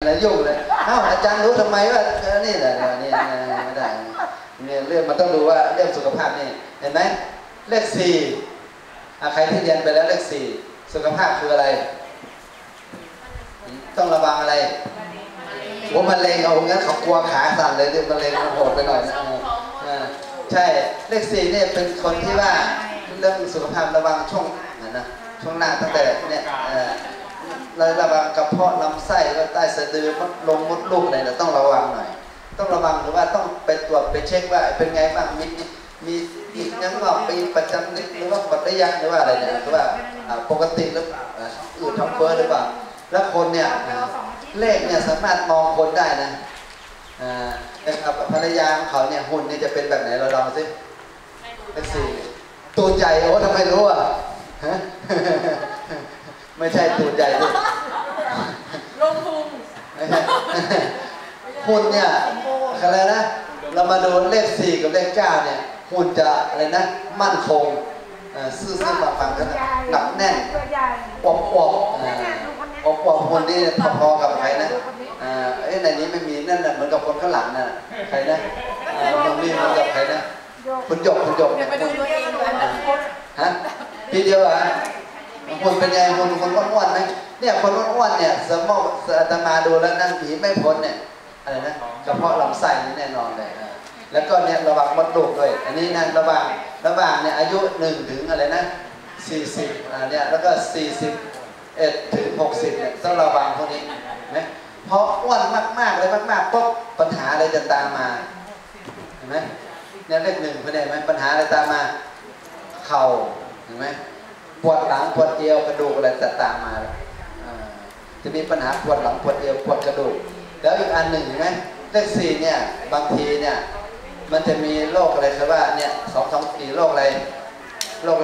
แล้วยุ่งเลยเอ้าอาจารย์รู้ทำไมว่านี่แหละนี่ไม่ได้เนี่ยเรื่องมันต้องดูว่าเรื่องสุขภาพนี่เห็นไหมเลขสี่ใครที่เรียนไปแล้วเลขสี่สุขภาพคืออะไรต้องระวังอะไรว่ามะเร็งเอางั้นเขากลัวขาสั่นเลยเรื่องมะเร็งมันโหดไปหน่อยนะใช่เลขสี่เนี่ยเป็นคนที่ว่าเรื่องสุขภาพระวังช่วงนะช่วงหน้าตั้งแต่เนี่ยระวังกระเพาะลำไส้แล้วใต้สะดือมดลูกอะไรเราต้องระวังหน่อยต้องระวังหรือว่าต้องไปตรวจไปเช็คว่าเป็นไงบ้างมียังว่าปีประจำนิดหรือว่าหมดได้ยังหรือว่าอะไรเนี่ยหรือว่าปกติหรือเปล่าอืดท้องเฟ้อหรือเปล่าแล้วคนเนี่ยเลขเนี่ยสามารถมองคนได้นะภรรยาของเขาเนี่ยหุ่นเนี่ยจะเป็นแบบไหนเราลองสิเลขสี่ตัวใจโอ้ทำไมรู้อ่ะไม่ใช่ตัวใจด้วยลงพุงหุ่นเนี่ยอะไรนะเรามาดูเลขสี่กับเลขเก้าเนี่ยหุ่นจะอะไรนะมั่นคงซื่อฟังกันหนักแน่นอบคนนี้พอๆกับใครนะในนี้ไม่มีนั่นน่ะเหมือนกับคนข้างหลังน่ะใครนะคนนี้เหมือนกับใครนะคุณหยกไปดูตัวเองฮะพี่เดียวอ่ะคนเป็นไงคนอ้วนไหมเนี่ยคนอ้วนเนี่ยสมองอาตมาดูแล้วนั่งผีไม่พ้นเนี่ยอะไรนะกระเพาะลำไส้นี่แน่นอนเลยแล้วก็เนี่ยระวังมดลูกด้วยอันนี้นั่นระวังเนี่ยอายุ1 ถึงอะไรนะ40เนี่ยแล้วก็41 ถึง 60เนี่ยต้องระวังพวกนี้ไหมเพราะอ้วนมากๆเลยมากๆปุ๊บปัญหาอะไรจะตามมาเห็นไหมเนี่ยเลข1เขาเนี่ยไหมปัญหาอะไรตามมาเข่าเห็นไหมปวดหลังปวดเอวกระดูกอะไรจะตามมาจะมีปัญหาปวดหลังปวดเอวปวดกระดูกแล้วอีกอันหนึ่งเห็นไหมเลข4เนี่ยบางทีเนี่ยมันจะมีโรคอะไรคือว่าเนี่ย2 4โรคอะไรโรค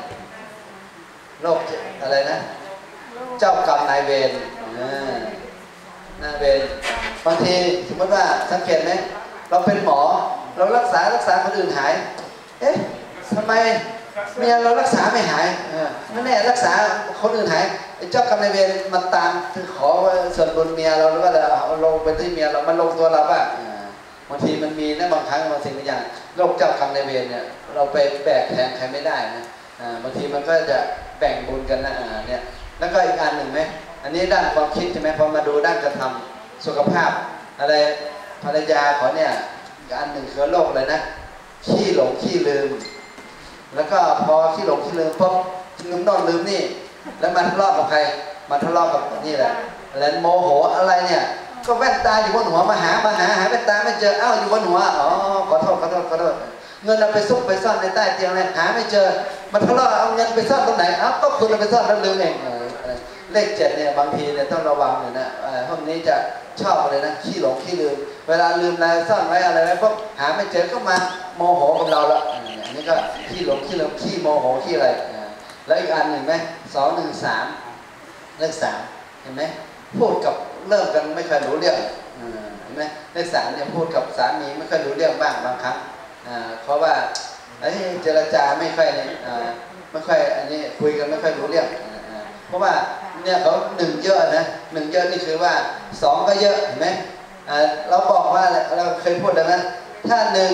อะไรนะเจ้ากรรมนายเวรนายเวรบางทีสมมติว่าสังเกตไหมเราเป็นหมอเรารักษาคนอื่นหายเอ๊ะทำไมเมียเรารักษาไม่หายไม่แน่รักษาคนอื่นหายเจ้ากรรมนายเวรมันตามขอส่วนบุญเมียเราหรือว่าเราลงไปที่เมียเรามันลงตัวเราป่ะบางทีมันมีนะบางครั้งบางสิ่งบางอย่างโรคเจ้ากรรมนายเวรเนี่ยเราไปแบกแทนใครไม่ได้นะบางทีมันก็จะแบ่งบุญกันนะเนี่ยแล้วก็อีกอันหนึ่งไหมอันนี้ด้านความคิดใช่ไหมพอมาดูด้านกระทำสุขภาพอะไรภรรยาเขาเนี่ยอันหนึ่งคือโรคอะไรนะขี้หลงขี้ลืมแล้วก็พอขี้หลงขี้ลืมปุ๊บลืมโน่นลืมนี่แล้วมันทะเลาะกับใครมันทะเลาะกับนี่แหละแล้วโมโหอะไรเนี่ยก็แว่นตาอยู่บนหัวมาหาแว่นตาไม่เจอเอ้าอยู่บนหัวอ๋อขอโทษเงินเอาไปซุกไปซ่อนในใต้เตียงเลยหาไม่เจอมันทะเลาะเอาเงินไปซ่อนตรงไหนเอ้าก็คุณเอาไปซ่อนแล้วลืมเองเลข7เนี่ยบางทีเนี่ยต้องระวังเลยนะห้องนี้จะชอบอะไรนะขี้หลงขี้ลืมเวลาลืมอะไรซ่อนไว้อะไรไว้ปุ๊บหาไม่เจอก็มาโมโหกับเราละอันนี้ก็ขี้หลงขี้ลืมขี้โมโหขี้อะไรแล้วอีกอันหนึ่งไหม2 1 3เลข3เห็นไหมพูดกับเริ่มกันไม่เคยรู้เรื่องเห็นไหมเลข3เนี่ยพูดกับสามีไม่เคยรู้เรื่องบ้างบางครั้งเพราะว่าเจรจาไม่ค่อยอันนี้คุยกันไม่ค่อยรู้เรื่องเพราะว่าเนี่ยเขา1เยอะนะ1เยอะนี่คือว่า2ก็เยอะเห็นไหมเราบอกว่าเราเคยพูดแล้วนะถ้า1 2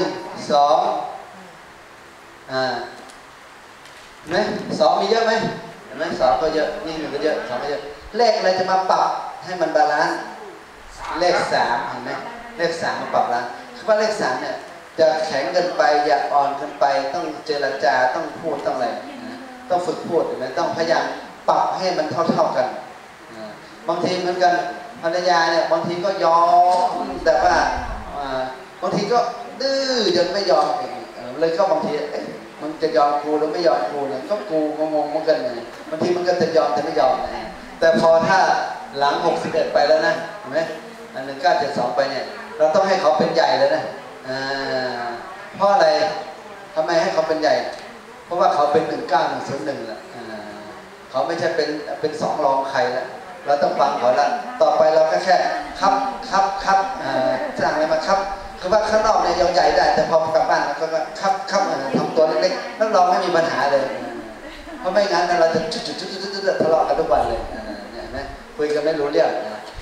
เห็นไหม2มีเยอะไหมเห็นไหม2ก็เยอะนี่1ก็เยอะ2ก็เยอะเลขอะไรจะมาปรับให้มันบาลานซ์เลข3เห็นไหมเลข3มาปรับบาลานซ์คือว่าเลข3เนี่ยจะแข็งเกินไปอย่าอ่อนเกินไปต้องเจรจาต้องพูดต้องอะไรต้องฝึกพูดเห็นไหมต้องพยายามปรับให้มันเท่ากันบางทีเหมือนกันภรรยาเนี่ยบางทีก็ยอมแต่ว่าบางทีก็ดื้อจนไม่ยอมเลยก็บางทีมันจะยอมกูหรือไม่ยอมกูเนี่ยก็กูงงเหมือนกันไงบางทีมันก็จะยอมแต่ไม่ยอมนะแต่พอถ้าหลัง61ไปแล้วนะเห็นไหม1972ไปเนี่ยเราต้องให้เขาเป็นใหญ่เลยนะเพราะอะไรทำไมให้เขาเป็นใหญ่เพราะว่าเขาเป็น1901แล้วเขาไม่ใช่เป็น2รองใครแล้วเราต้องฟังเขาแล้วต่อไปเราก็แค่ครับสร้างอะไรมาครับคือว่าข้างนอกเนี่ยใหญ่ได้แต่พอกลับบ้านเราก็ครับทำตัวเล็กๆแล้วเราไม่มีปัญหาเลยเพราะไม่งั้นเราจะจุดทะเลาะกันทุกวันเลยเนี่ยนะคุยกันไม่รู้เรื่อง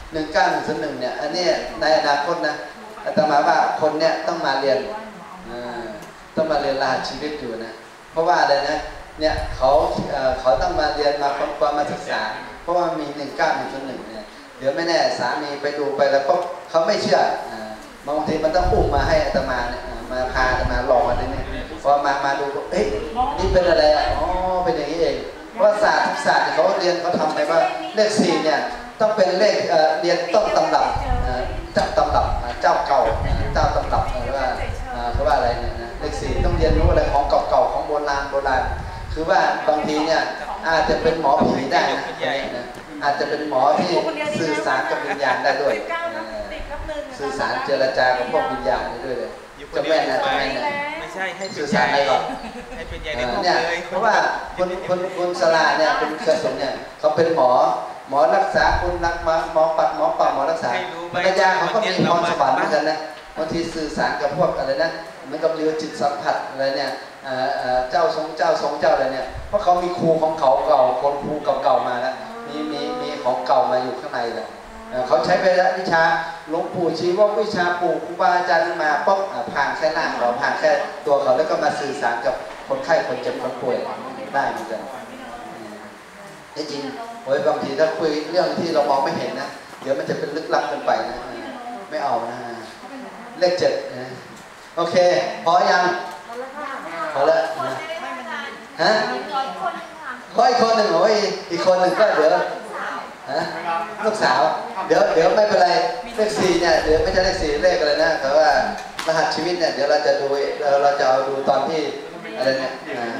19101เนี่ยอันนี้ในอนาคตนะอาตมาว่าคนเนี่ยต้องมาเรียนต้องมาเรียนรหัสชีวิตอยู่นะเพราะว่าอะไรนะเนี่ยเขาต้องมาเรียนมาค้นคว้ามาศึกษาเพราะว่ามี19101เนี่ยเดี๋ยวไม่แน่สามีไปดูไปแล้วก็เขาไม่เชื่อบางทีมันต้องอุ้มมาให้อาตมาเนี่ยมาพาอาตมาลองมาตรงนี้พอมาดูเฮ้ยนี่เป็นอะไรอ๋อเป็นอย่างนี้เองเพราะศาสตร์ทุกศาสตร์เขาเรียนเขาทำไปว่าเลข4เนี่ยต้องเป็นเลขเรียนต้นตำรับเจ้าตำรับเจ้าเก่าเจ้าตำรับหรือว่าเขาว่าอะไรเนี่ยนะเลข4ต้องเรียนรู้อะไรของเก่าๆของโบราณคือว่าบางทีเนี่ยอาจจะเป็นหมอผีได้นะอาจจะเป็นหมอที่สื่อสารกับวิญญาณได้ด้วยสื่อสารเจรจากับพวกวิญญาณได้ด้วยเลยจะแม่นนะจะแม่นนะไม่ใช่ให้สื่อสารอะไรก่อนให้เป็นใหญ่ในห้องเลยเพราะว่าคุณสลาเนี่ยคุณกระสมเนี่ยเขาเป็นหมอรักษาคุณรักหมอปัดหมอปาหมอรักษาภรรยาเขาก็มีพรสวรรค์เหมือนกันนะบางทีสื่อสารกับพวกอะไรนะเหมือนกับเรือจิตสัมผัสอะไรเนี่ยเจ้าทรงเจ้าอะไรเนี่ยเพราะเขามีครูของเขาเก่าคนครูเก่ามาแล้วมีของเก่ามาอยู่ข้างในแล้วเขาใช้ไปแล้ววิชาหลวงปู่ชี้ว่าวิชาปู่ครูบาอาจารย์มาป๊อกผ่านแค่หน้าเราผ่านแค่ตัวเขาแล้วก็มาสื่อสารกับคนไข้คนเจ็บคนป่วยได้เหมือนกันจริงโอ้ยบางทีถ้าคุยเรื่องที่เรามองไม่เห็นนะเดี๋ยวมันจะเป็นลึกลับเกินไปนะไม่เอานะเลข7นะโอเคพอยังพอแล้วฮะขออีกคนหนึ่งโอ้ยอีกคนหนึ่งก็เดี๋ยวลูกสาวเดี๋ยวไม่เป็นไรเลข4เนี่ยเดี๋ยวไม่ใช่เลข4เลขอะไรนะแต่ว่ารหัสชีวิตเนี่ยเดี๋ยวเราจะดูเราจะเอาดูตอนที่อะไรเนี่ย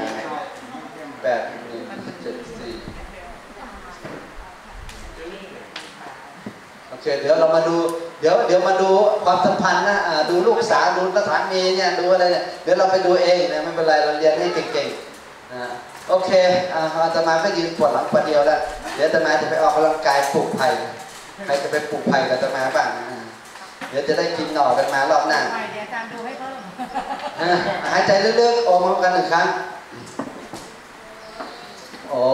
8 1 7 4โอเคเดี๋ยวเรามาดูเดี๋ยวมาดูความสัมพันธ์นะดูลูกสาวดูสามีเนี่ยดูอะไรเนี่ยเดี๋ยวเราไปดูเองนะไม่เป็นไรเราเรียนให้เก่งๆโอเคอาตมาก็ยืนปวดหลังประเดียวแล้วเดี๋ยวอาตมาจะไปออกกำลังกายปลูกไผ่ใครจะไปปลูกไผ่กับอาตมาบ้างเดี๋ยวจะได้กินหน่อกันมารอบหน้าเดี๋ยวอาจารย์ดูให้เพิ่มหายใจลึกๆโอมพร้อมกัน1 ครั้งโอ้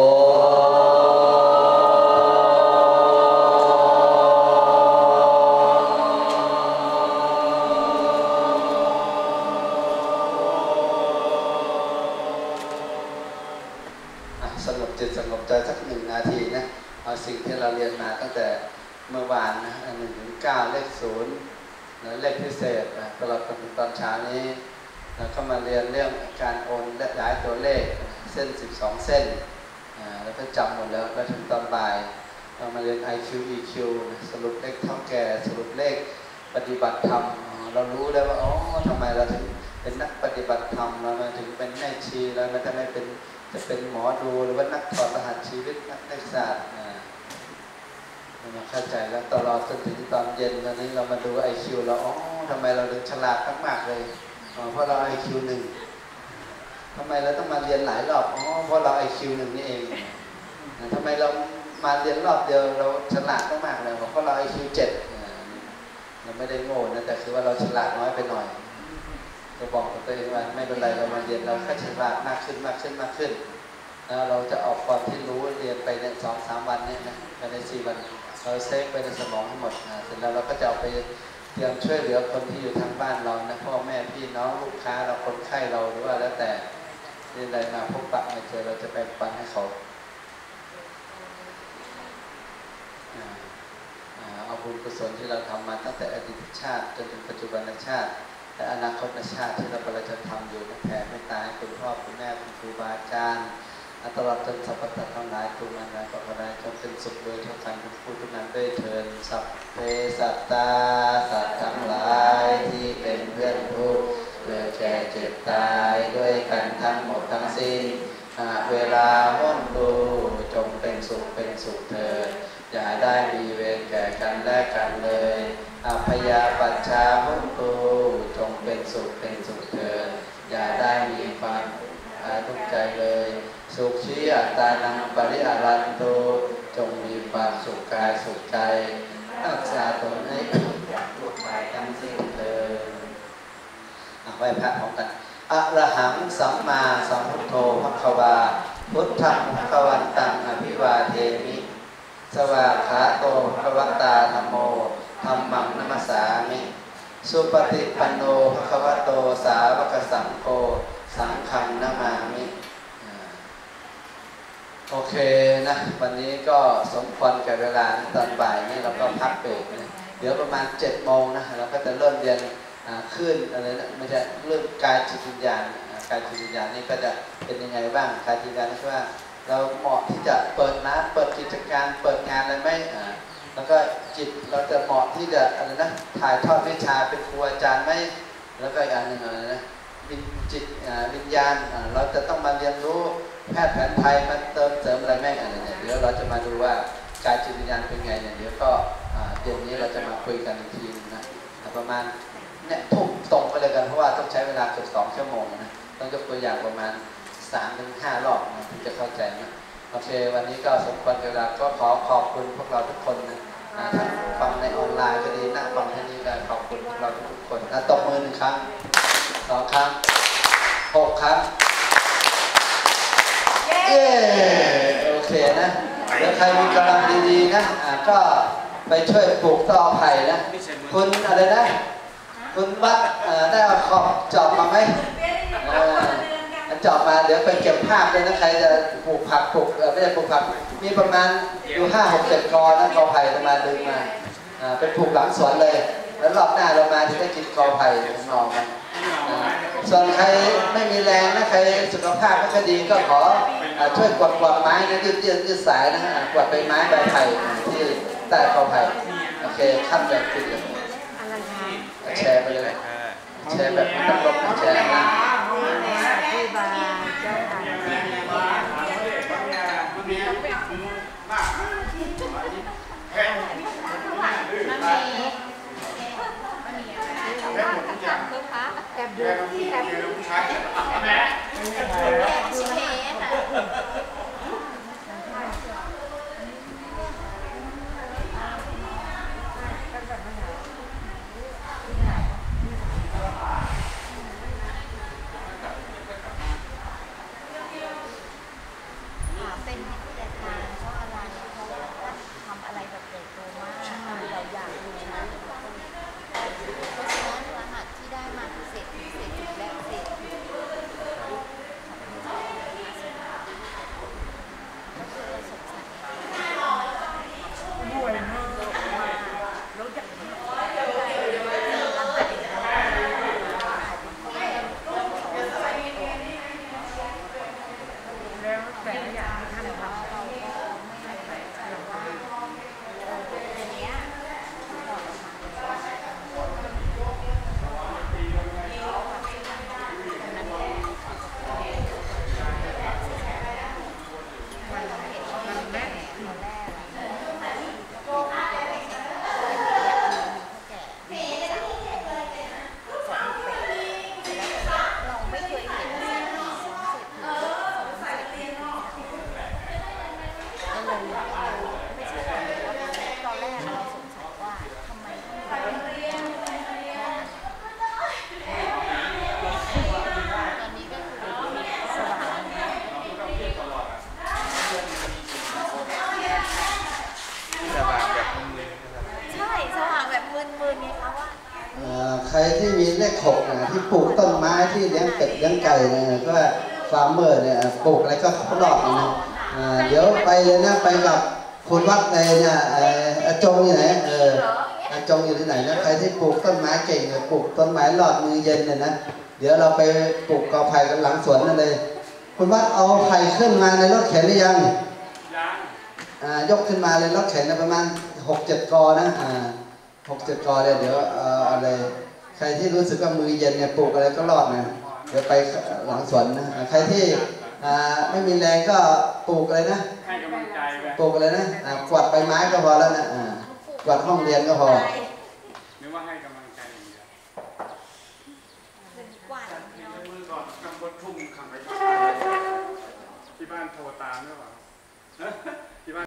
สงบจิตสงบใจสัก1 นาทีนะเอาสิ่งที่เราเรียนมาตั้งแต่เมื่อวานนะ1 ถึง 9เลข0และเลขพิเศษตลอดจนถึงตอนเช้านี้แล้วก็มาเรียนเรื่องการโอนและย้ายตัวเลขเส้น12เส้นแล้วก็จำหมดแล้วก็ถึงตอนบ่ายเรามาเรียน IQ EQ สรุปเลขเท่าแก่สรุปเลขปฏิบัติธรรมเรารู้แล้วว่าอ๋อทำไมเราถึงเป็นนักปฏิบัติธรรมเราถึงเป็นแม่ชีเราจะไม่เป็นหมอดูหรือว่านักถอดรหัสชีวิตนักเลขศาสตร์เราเข้าใจแล้วตลอดจนถึงตอนเย็นตอนนี้เรามาดู IQ เราอ๋อทำไมเราถึงฉลาดมากๆเลยเพราะเรา IQ 1ทำไมเราต้องมาเรียนหลายรอบอ๋อเพราะเรา IQ 1นี่เองทำไมเรามาเรียนรอบเดียวเราฉลาดมากๆเลยเพราะเรา IQ 7เราไม่ได้โง่นะแต่คือว่าเราฉลาดน้อยไปหน่อยก็บอกกับตัวเองว่าไม่เป็นไรเรามาเรียนเราแค่ฉลาดมากขึ้นแล้วเราจะออกความที่รู้เรียนไปใน2-3 วันเนี่ยนะภายใน4 วันเราเซฟไปในสมองทั้งหมดเสร็จแล้วเราก็จะเอาไปเตรียมช่วยเหลือคนที่อยู่ทางบ้านเรานะพ่อแม่พี่น้องลูกค้าเราคนไข้เราหรือว่าแล้วแต่ที่ใดมาพบปะมาเจอเราจะแบ่งปันให้เขาเอาบุญกุศลที่เราทำมาตั้งแต่อดีตชาติจนถึงปัจจุบันชาติและอนาคตชาติที่เรากำลังจะทำอยู่แผ่เมตตาให้คุณพ่อคุณแม่คุณครูบาอาจารย์ตลอดจนสรรพสัตว์ทั้งหลายทุกนั้นก็ขอได้จงเป็นสุขโดยทั่วกันทุกผู้ทุกนั้นด้วยเถิดสัพเพสัตตาสัตว์ทั้งหลายที่เป็นเพื่อนทุกข์เกิดแก่เจ็บตายด้วยกันทั้งหมดทั้งสิ้นเวลาห้องดูจงเป็นสุขเถิดอย่าได้มีเวรแก่กันและกันเลยพยาปัจฉาห้องดูจงเป็นสุขเถิดอย่าได้มีความทุกข์ใจเลยสุขชีอัตตานังปริอารันโตจงมีความสุขกายสุขใจรักษาตนให้ทุกข์ไปทั้งสิ้นเลยไหว้พระพร้อมกันอะระหังสัมมาสัมพุทโธภควาพุทธังภควันตังอภิวาเทมิสสวากขาโตภควตาธัมโมธัมมังนัมสสามิสุปฏิปันโนภควโตสาวกสังโฆสังฆังนามามิโอเคนะวันนี้ก็สมควรแก่เวลาตอนบ่ายนี้เราก็พักเบรกนะเดี๋ยวประมาณ7 โมงนะเราก็จะเริ่มเรียนขึ้นอะไรนะไม่ใช่เรื่องกายจิตวิญญาณกายจิตวิญญาณนี่ก็จะเป็นยังไงบ้างกายจิตวิญญาณนี่คือว่าเราเหมาะที่จะเปิดร้านเปิดกิจการเปิดงานอะไรไหมแล้วก็จิตเราจะเหมาะที่จะอะไรนะถ่ายทอดวิชาเป็นครูอาจารย์ไหมแล้วก็อีกอันหนึ่งอะไรนะจิตวิญญาณเราจะต้องมาเรียนรู้แพทย์แผนไทยมาเติมเสริมอะไรไหมอะไรเนี่ยเดี๋ยวเราจะมาดูว่ากายจิตวิญญาณเป็นไงเนี่ยเดี๋ยวก็เดี๋ยวนี้เราจะมาคุยกันอีกทีนะประมาณเนี่ยทุ่มตรงไปเลยกันเพราะว่าต้องใช้เวลาเกือบ2 ชั่วโมงนะต้องยกตัวอย่างประมาณ3-5 รอบนะถึงจะเข้าใจนะโอเควันนี้ก็สมควรเวลาก็ขอบคุณพวกเราทุกคนนะทั้งฟังในออนไลน์ก็ดีนั่งฟังที่นี่ก็ขอบคุณพวกเราทุกคนตบมือ1 ครั้ง2 ครั้ง6 ครั้งเย้โอเคนะแล้วใครมีกำลังดีๆนะก็ไปช่วยปลูกต้อไผ่นะคุณอะไรนะคุณวัดได้เอาขอบจอบมาไหมจอบมาเดี๋ยวไปเก็บภาพเลยนะใครจะปลูกผักปลูกไม่ใช่ปลูกผักมีประมาณอยู่5-6-7 กอนะกอไผ่มาดึงมาไปปลูกหลังสวนเลยแล้วรอบหน้าเรามาจะได้กินกอไผ่หน่อมันส่วนใครไม่มีแรงนะใครสุขภาพไม่ค่อยดีก็ขอช่วยกวาดไม้นะยืดสายนะกวาดใบไม้ใบไผ่ที่ใต้กอไผ่โอเคขั้นแบบติดเลยแชร์ไปเลยแชร์แบบไม่ต้องลบแชร์นะแอบดูแอบดูใช้แม่ดูเทเป็นผู้จัดการเพราะอะไรเพราะว่าทำอะไรแบบใหญ่โตมากเราอยากดูนะเพราะฉะนั้นรหัสที่ได้มาคือเศษและเศษก็คือเราสงสัยด้วยมากเราอยากแล้วแต่อยากทำเราก็ไม่ได้แต่ว่าอันเนี้ยใครที่มีเลข 6นะที่ปลูกต้นไม้ที่เลี้ยงเป็ดเลี้ยงไก่นะก็ฟาร์มเมอร์เนี่ยปลูกอะไรก็เขาหลอดนะเดี๋ยวไปเลยนะไปกับคุณวัดในเนี่ยอาจงอยู่ไหนอาจงอยู่ที่ไหนนะใครที่ปลูกต้นไม้เก่งปลูกต้นไม้หลอดมือเย็นเนี่ยนะเดี๋ยวเราไปปลูกกอไผ่กันหลังสวนนั่นเลยคุณวัดเอาไผ่ขึ้นมาในรถเข็นหรือยังยกขึ้นมาเลยรถเข็นประมาณ6-7 กอนะ6-7 กอเลยเดี๋ยวอะไรใครที่รู้สึกว่ามือเย็นเนี่ยปลูกอะไรก็รอดนะเดี๋ยวไปหลังสวนนะใครที่ไม่มีแรงก็ปลูกอะไรนะปลูกอะไรนะกวาดใบไม้ก็พอแล้วนะกวาดห้องเรียนก็พอ